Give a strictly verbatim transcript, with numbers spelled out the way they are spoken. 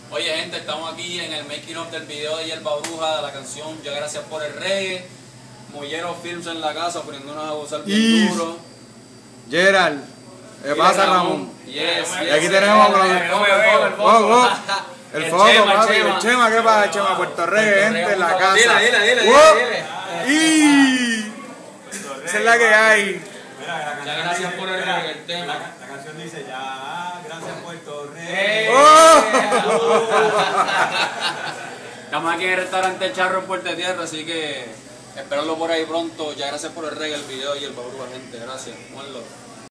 Oye, gente, estamos aquí en el making of del video de Yerba Bruja, de la canción Ya Gracias por el Reggae. Mollero Films en la casa, poniéndonos a gozar bien Y- duro. Gerald, ¿qué pasa, Ramón? Yes, Y yes, aquí yes. tenemos a El el foco, foco, el foco, el foco. Oh, oh. El El foco, Chema, el papi, Chema. el Chema, ¿qué pasa, Chema? Puerto Rico, gente en la casa. Dile, dile, dile, dile, Oh. dile. Y esa es la que hay. Mira, la canción Ya gracias dice- por el mira, reggae, el tema. La, la canción dice, ya, gracias Puerto Rico. ¡Eh! Oh. Estamos aquí en el restaurante El Charro en Puerto Tierra, así que esperarlo por ahí pronto. Ya gracias por el reggae, el video y el Bruja, gente. Gracias. Muerlo.